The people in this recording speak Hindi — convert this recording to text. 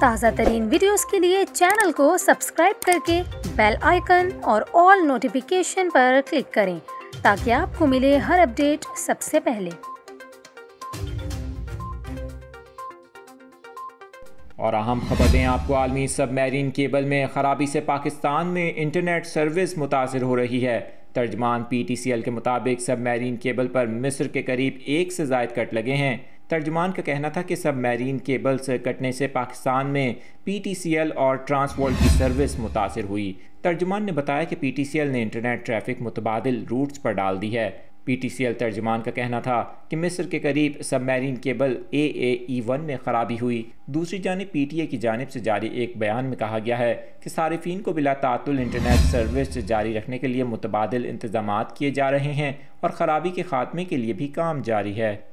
ताज़ा तरीन वीडियोस के लिए चैनल को सब्सक्राइब करके बेल आइकन और ऑल नोटिफिकेशन पर क्लिक करें ताकि आपको मिले हर अपडेट सबसे पहले। और अहम खबर दें आपको, आलमी सबमरीन केबल में ख़राबी से पाकिस्तान में इंटरनेट सर्विस मुतासर हो रही है। तर्जमान PTCL के मुताबिक सबमरीन केबल पर मिस्र के करीब 1 से ज़ायद कट लगे हैं। तर्जमान का कहना था कि सबमरीन केबल्स कटने से पाकिस्तान में PTCL और ट्रांसवॉल्ट की सर्विस मुतासर हुई। तर्जमान ने बताया कि PTCL ने इंटरनेट ट्रैफिक मुतबादिल रूट्स पर डाल दी है। PTCL तर्जमान का कहना था कि मिस्र के करीब सबमरीन केबल AAE1 में ख़राबी हुई। दूसरी जानिब PTA की जानिब से जारी एक बयान में कहा गया है कि सारिफीन को बिला तातुल इंटरनेट सर्विस जारी रखने के लिए मुतबादिल इंतजामात किए जा रहे हैं और ख़राबी के खात्मे के लिए भी काम जारी है।